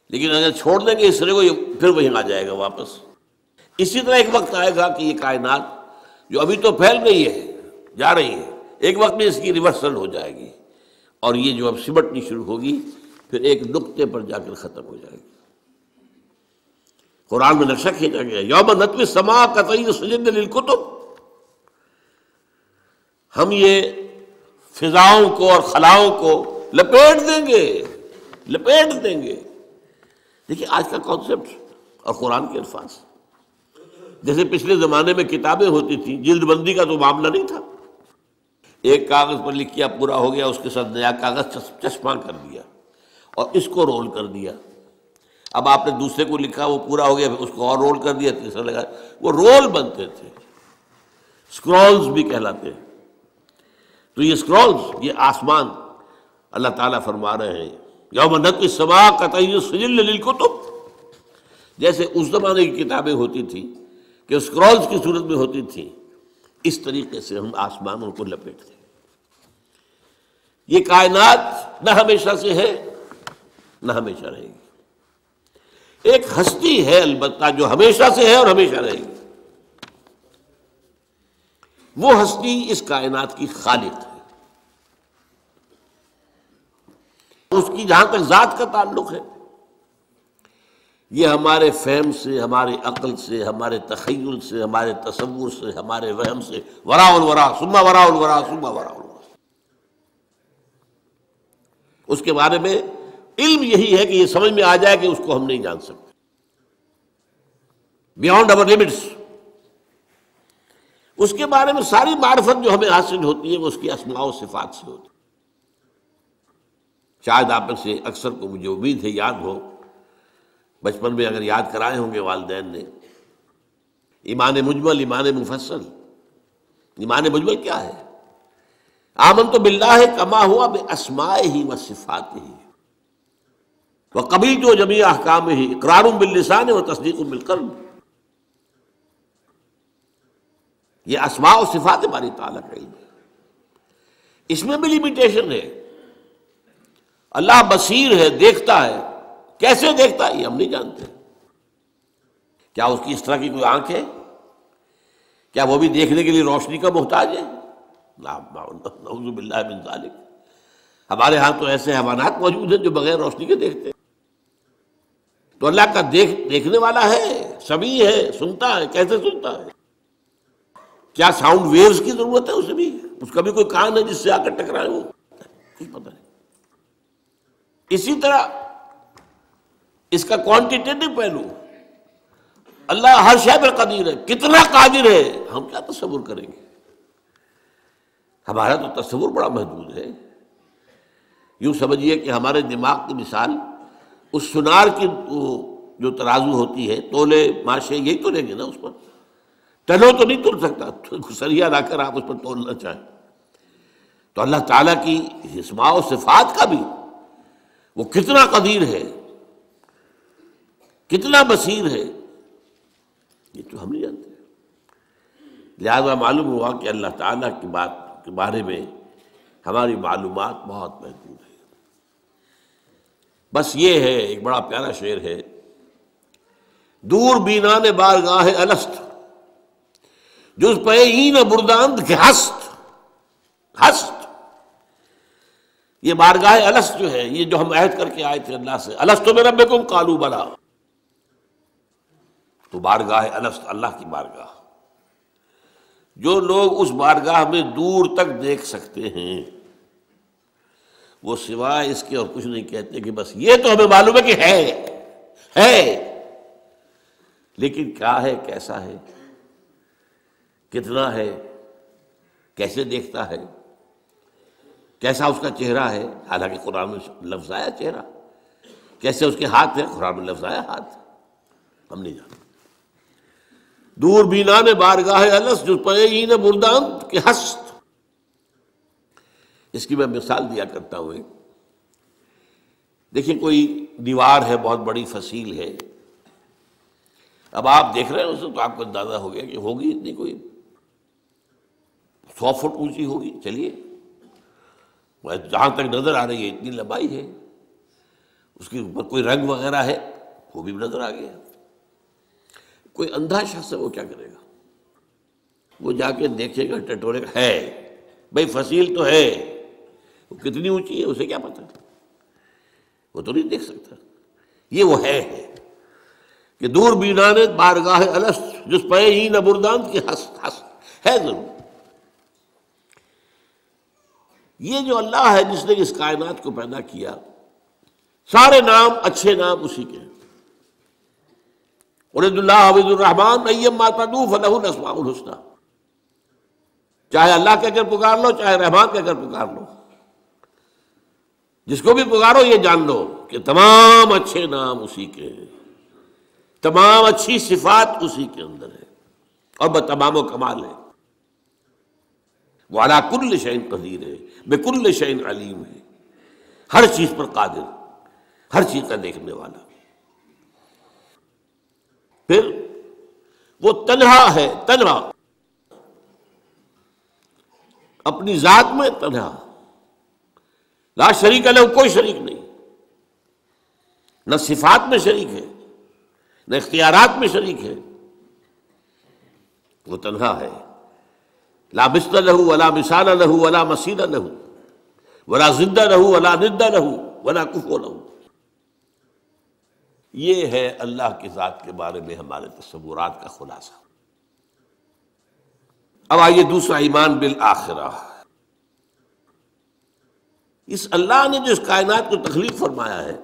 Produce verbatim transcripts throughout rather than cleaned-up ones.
لیکن اگر چھوڑ دیں گے اس سرے کو، یہ پھر وہیں آ جائے گا واپس۔ اسی طرح ایک وقت آئے گا کہ یہ کائنات جو ابھی تو پھیل رہی ہے، جا رہی ہے، ایک وقت میں اس کی ریورسل ہو جائے گی، اور یہ جو اب سمٹنی شروع ہوگی پھر ایک نقطے پر جا کر ختم ہو جائے گی۔ قرآن میں نقشہ کھینچا گیا، یوم نطوی السماء کطی السجل للکتب، ہم یہ فضاؤں کو اور خلاؤں کو لپیٹ دیں گے، لپیٹ دیں گے۔ دیکھیے آج کا کانسیپٹ اور قرآن کے الفاظ، جیسے پچھلے زمانے میں کتابیں ہوتی تھیں، جلد بندی کا تو معاملہ نہیں تھا، ایک کاغذ پر لکھ کیا پورا ہو گیا، اس کے ساتھ نیا کاغذ چسپاں کر دیا اور اس کو رول کر دیا۔ اب آپ نے دوسرے کو لکھا، وہ پورا ہو گیا، پھر اس کو اور رول کر دیا، تیسرا لگا، وہ رول بنتے تھے، سکرولز بھی کہلاتے ہیں۔ تو یہ سکرولز، یہ آسمان، اللہ تعالیٰ فرما رہے ہیں یوم نطوی السماء کطی السجل للکتب، جیسے اس زمانے کی کتابیں ہوتی تھیں کہ سکرولز کی صورت میں ہوتی تھیں، اس طریقے سے ہم آسمانوں کو لپیٹتے ہیں۔ یہ کائنات نہ ہمیشہ سے ہے نہ ہمیشہ رہے گی، ایک ہستی ہے البتہ جو ہمیشہ سے ہے اور ہمیشہ رہے گی، وہ ہستی اس کائنات کی خالق ہے۔ اس کی جہاں تک ذات کا تعلق ہے، یہ ہمارے فہم سے، ہمارے عقل سے، ہمارے تخیل سے، ہمارے تصور سے، ہمارے وہم سے وراء الورا ثم وراء الورا ثم وراء الورا، اس کے بارے میں علم یہی ہے کہ یہ سمجھ میں آ جائے کہ اس کو ہم نہیں جان سکتے، بیانڈ اور لمٹس۔ اس کے بارے میں ساری معرفت جو ہمیں حاصل ہوتی ہے وہ اس کی اسماء و صفات سے ہوتی ہے۔ شاید آپ میں سے اکثر کو مجھے امید ہے یاد ہو، بچپن میں اگر یاد کرائے ہوں گے والدین نے، ایمان مجمل، ایمان مفصل۔ ایمان مجمل کیا ہے؟ آمنت باللہ کما ہوا باسمائہ و صفاتہ وقبلت جمیع احکامہ اقرار باللسان و تصدیق بالقلب۔ یہ اسماء و صفات باری تعالیٰ کا علم ہے، اس میں بھی لمیٹیشن ہے۔ اللہ بصیر ہے، دیکھتا ہے، کیسے دیکھتا ہے یہ ہم نہیں جانتے۔ کیا اس کی اس طرح کی کوئی آنکھ ہے؟ کیا وہ بھی دیکھنے کے لیے روشنی کا محتاج ہے؟ نعوذ باللہ من ذالک۔ ہمارے ہاں تو ایسے حیوانات موجود ہیں جو بغیر روشنی کے دیکھتے ہیں۔ تو اللہ کا دیکھ دیکھنے والا ہے، سمیع ہے، سنتا ہے، کیسے سنتا ہے؟ کیا ساؤنڈ ویوز کی ضرورت ہے اسے بھی؟ اس کا بھی کوئی کان ہے جس سے آ کر ٹکرائے وہ؟ کچھ پتہ نہیں۔ اسی طرح اس کا کوانٹیٹیو پہلو، اللہ ہر شے پر قدیر ہے، کتنا قادر ہے ہم کیا تصور کریں گے؟ ہمارا تو تصور بڑا محدود ہے۔ یوں سمجھیے کہ ہمارے دماغ کی مثال اس سنار کی جو ترازو ہوتی ہے، تولے ماشے یہی تو لیں گے نا، اس پر ٹنوں تو نہیں تول سکتا، سریا لا کر آپ اس پر تولنا چاہیں۔ تو اللہ تعالیٰ کی اسماء و صفات کا بھی وہ کتنا قدیر ہے، کتنا بصیر ہے، یہ تو ہم نہیں جانتے۔ لہذا معلوم ہوا کہ اللہ تعالیٰ کی بات کے بارے میں ہماری معلومات بہت محدود ہے۔ بس یہ ہے، ایک بڑا پیارا شعر ہے، دور بینان بارگاہ الست جز پہ این برداند کہ ہست ہست۔ یہ بارگاہ الست جو ہے، یہ جو ہم عہد کر کے آئے تھے اللہ سے، الست بربکم قالوا بلی، تو بارگاہ الست اللہ کی بارگاہ، جو لوگ اس بارگاہ میں دور تک دیکھ سکتے ہیں وہ سوائے اس کے اور کچھ نہیں کہتے کہ بس یہ تو ہمیں معلوم ہے کہ ہے ہے لیکن کیا ہے، کیسا ہے، کتنا ہے، کیسے دیکھتا ہے، کیسا اس کا چہرہ ہے، حالانکہ قرآن میں لفظ آیا چہرہ، کیسے اس کے ہاتھ ہے، قرآن میں لفظ آیا ہاتھ، ہم نہیں جانتے۔ دور بینان بارگاہ الست جو پئین برداند کہ ہست، اس کی میں مثال دیا کرتا ہوں۔ دیکھیں کوئی دیوار ہے، بہت بڑی فصیل ہے، اب آپ دیکھ رہے ہیں اسے تو آپ کو اندازہ ہو گیا کہ ہوگی اتنی، کوئی سو فٹ اونچی ہوگی، چلیے جہاں تک نظر آ رہی ہے اتنی لمبائی ہے، اس کے اوپر کوئی رنگ وغیرہ ہے وہ بھی نظر آ گیا. کوئی اندھا شخص ہے وہ کیا کرے گا؟ وہ جا کے دیکھے گا ٹٹورے گا ہے بھائی فصیل تو ہے، وہ کتنی اونچی ہے اسے کیا پتا، وہ تو نہیں دیکھ سکتا. یہ وہ ہے ہے کہ دور بینانے بارگاہ الست جس پے ہی نہ بردان کی ہس ہس ہے ضرور. یہ جو اللہ ہے جس نے اس کائنات کو پیدا کیا، سارے نام اچھے نام اسی کے ہیں. ارید اللہ عبد الرحمن ایما تدعو فلہ الاسماء الحسنی، چاہے اللہ کہہ کر پکار لو چاہے رحمان کہہ کر پکار لو، جس کو بھی پکارو یہ جان لو کہ تمام اچھے نام اسی کے ہیں، تمام اچھی صفات اسی کے اندر ہے اور بتمام و کمال ہے. وہ علی کل شیء قدیر ہے، بکل شیء علیم ہے، ہر چیز پر قادر، ہر چیز کا دیکھنے والا. پھر وہ تنہا ہے، تنہا اپنی ذات میں تنہا، لا شریک لہ، کوئی شریک نہیں، نہ صفات میں شریک ہے نہ اختیارات میں شریک ہے. وہ تنہا ہے، لا مثل لہ ولا مثال لہ ولا مثیل لہ ولا ضد لہ ولا ند لہ ولا کفو لہ. یہ ہے اللہ کی ذات کے بارے میں ہمارے تصورات کا خلاصہ. اب آئیے دوسرا، ایمان بالآخرہ. اس اللہ نے جو اس کائنات کو تخلیق فرمایا ہے،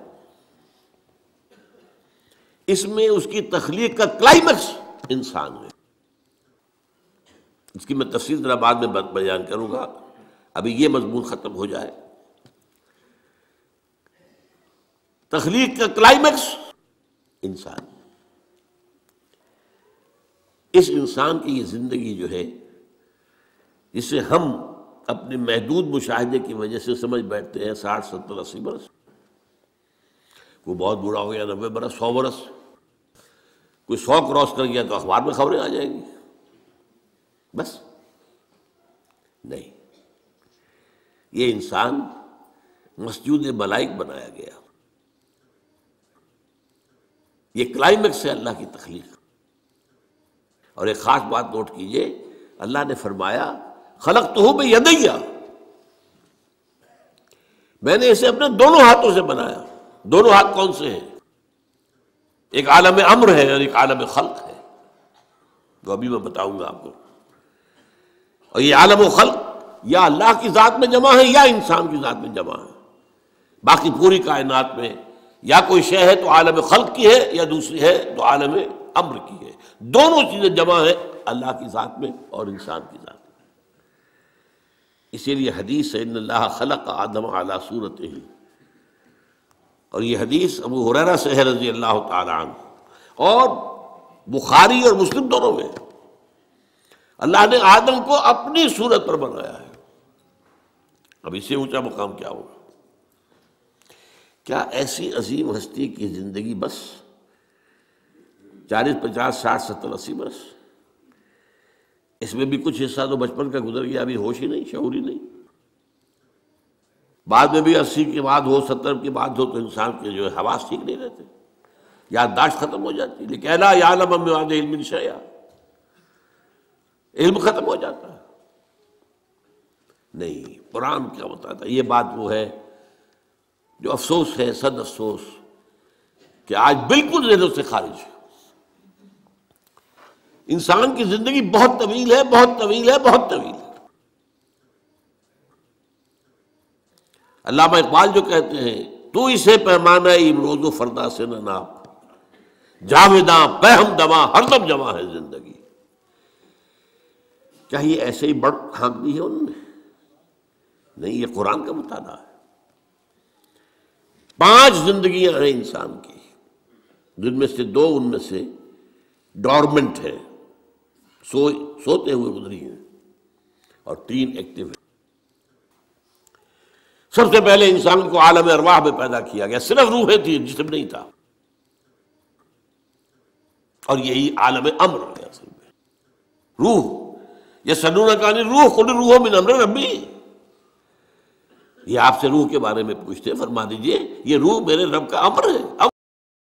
اس میں اس کی تخلیق کا کلائمیکس انسان ہے. اس کی میں تفصیل ذرا بعد میں بیان کروں گا، ابھی یہ مضمون ختم ہو جائے. تخلیق کا کلائمیکس انسان. اس انسان کی یہ زندگی جو ہے، جسے ہم اپنے محدود مشاہدے کی وجہ سے سمجھ بیٹھتے ہیں ساٹھ ستر اسی برس، کوئی بہت بوڑھا ہو گیا نبے برس، سو برس، کوئی سو کراس کر گیا تو اخبار میں خبریں آ جائیں گی. بس نہیں، یہ انسان مسجود ملائک بنایا گیا. یہ کلائمیکس ہے اللہ کی تخلیق. اور ایک خاص بات نوٹ کیجئے، اللہ نے فرمایا خلقتہ بیدی، میں نے اسے اپنے دونوں ہاتھوں سے بنایا. دونوں ہاتھ کون سے ہیں؟ ایک عالم امر ہے اور ایک عالم خلق ہے، وہ ابھی میں بتاؤں گا آپ کو. اور یہ عالم و خلق یا اللہ کی ذات میں جمع ہے یا انسان کی ذات میں جمع ہے. باقی پوری کائنات میں یا کوئی شے ہے تو عالم خلق کی ہے یا دوسری ہے تو عالم امر کی ہے. دونوں چیزیں جمع ہیں اللہ کی ذات میں اور انسان کی ذات میں. اسی لیے حدیث ہے ان اللہ خلق آدم علی صورتہ، اور یہ حدیث ابو ہریرہ سے ہے رضی اللہ تعالی عنہ، اور بخاری اور مسلم دونوں میں. اللہ نے آدم کو اپنی صورت پر بنایا ہے. اب اس سے اونچا مقام کیا ہوگا؟ کیا ایسی عظیم ہستی کی زندگی بس چالیس پچاس ساٹھ ستر اسی برس؟ اس میں بھی کچھ حصہ تو بچپن کا گزر گیا، ابھی ہوش ہی نہیں، شعور ہی نہیں. بعد میں بھی اسی کے بعد ہو، ستر کے بعد ہو، تو انسان کے جو ہے حواس ٹھیک نہیں رہتے، یادداشت ختم ہو جاتی. لیکن لا یعلم من بعد علم شیئا، علم ختم ہو جاتا ہے. نہیں، قرآن کیا بتاتا ہے؟ یہ بات وہ ہے جو افسوس ہے، صد افسوس، کہ آج بالکل ذہنوں سے خارج ہے. انسان کی زندگی بہت طویل ہے، بہت طویل ہے، بہت طویل ہے. علامہ اقبال جو کہتے ہیں، تو اسے پیمانہ امروز و فردا سے نہ ناپ، جاویداں پہم دماں ہر دم جمع ہے زندگی. کیا یہ ایسے ہی بڑھ ہانک دی ہے انہوں نے؟ نہیں، یہ قرآن کا مطالعہ ہے. پانچ زندگیاں ہیں انسان کی، جن میں سے دو ان میں سے ڈورمنٹ ہے، سو سوتے ہوئے گزری ہیں، اور تین ایکٹیو ہیں. سب سے پہلے انسان کو عالم ارواح میں پیدا کیا گیا، صرف روحیں تھی، جسم نہیں تھا، اور یہی عالم امر ہے. اصل میں روح، یسألونک عن الروح قل الروح من امر ربی، یہ آپ سے روح کے بارے میں پوچھتے ہیں، فرما دیجئے یہ روح میرے رب کا امر ہے۔ اب